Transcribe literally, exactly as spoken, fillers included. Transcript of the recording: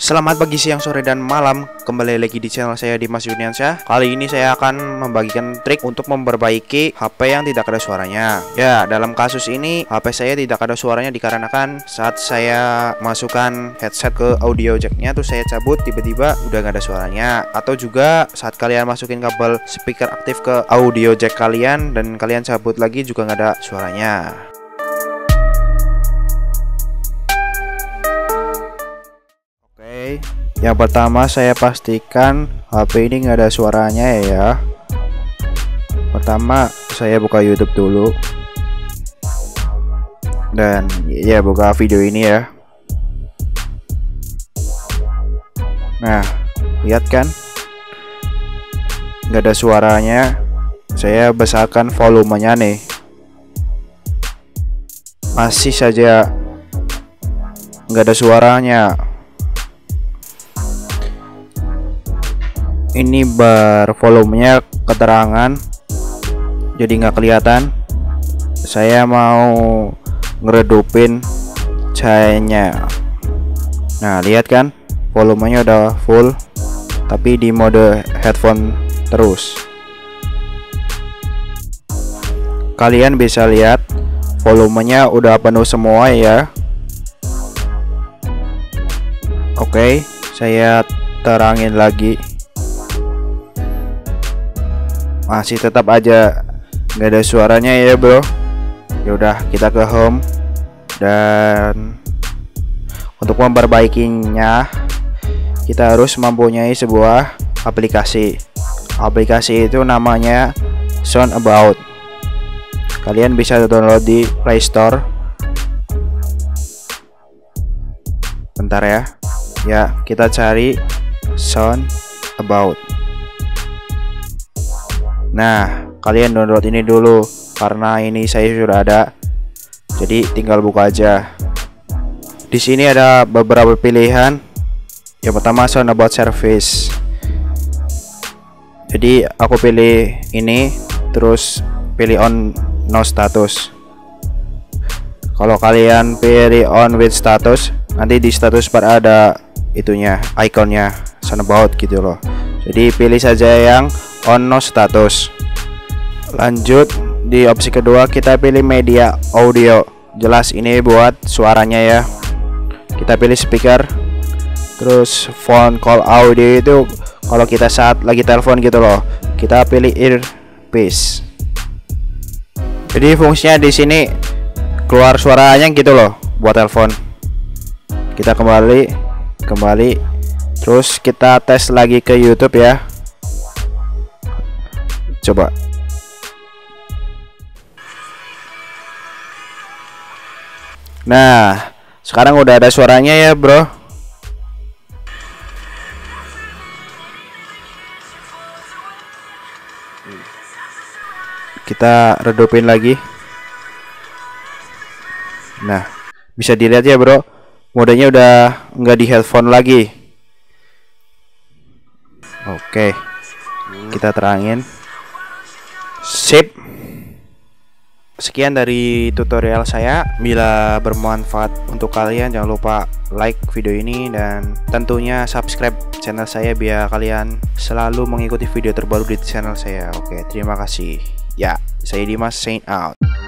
Selamat pagi, siang, sore, dan malam. Kembali lagi di channel saya, Dimas Yuniansyah. Kali ini saya akan membagikan trik untuk memperbaiki H P yang tidak ada suaranya. Ya, dalam kasus ini H P saya tidak ada suaranya dikarenakan saat saya masukkan headset ke audio jacknya tuh saya cabut, tiba-tiba udah gak ada suaranya. Atau juga saat kalian masukin kabel speaker aktif ke audio jack kalian dan kalian cabut lagi juga gak ada suaranya. Yang pertama, saya pastikan H P ini nggak ada suaranya ya. Pertama, saya buka YouTube dulu dan ya buka video ini ya. Nah, lihat kan, nggak ada suaranya. Saya besarkan volumenya nih, masih saja nggak ada suaranya. Ini bar volumenya keterangan jadi nggak kelihatan. Saya mau ngeredupin cahayanya. Nah, lihat kan, volumenya udah full tapi di mode headphone terus. Kalian bisa lihat volumenya udah penuh semua ya. Oke, saya terangin lagi. Masih tetap aja nggak ada suaranya ya bro. Yaudah, kita ke home, dan untuk memperbaikinya kita harus mempunyai sebuah aplikasi. Aplikasi itu namanya Soundabout. Kalian bisa download di Play Store. Bentar ya. Ya, kita cari Soundabout. Nah, kalian download ini dulu karena ini saya sudah ada. Jadi tinggal buka aja. Di sini ada beberapa pilihan. Yang pertama, Soundabout Service. Jadi aku pilih ini, terus pilih on no status. Kalau kalian pilih on with status, nanti di status bar ada itunya, ikonnya Soundabout gitu loh. Jadi pilih saja yang on no status. Lanjut, di opsi kedua kita pilih media audio. Jelas ini buat suaranya ya. Kita pilih speaker. Terus phone call audio itu kalau kita saat lagi telepon gitu loh. Kita pilih earpiece. Jadi fungsinya di sini keluar suaranya gitu loh buat telepon. Kita kembali, kembali. Terus kita tes lagi ke YouTube ya. Coba. Nah, sekarang udah ada suaranya ya bro. Kita redupin lagi. Nah, bisa dilihat ya bro, modenya udah nggak di headphone lagi. Oke, kita terangin. Sip. Sekian dari tutorial saya. Bila bermanfaat untuk kalian, jangan lupa like video ini dan tentunya subscribe channel saya biar kalian selalu mengikuti video terbaru di channel saya. Oke, terima kasih. Ya, saya Dimas, sign out.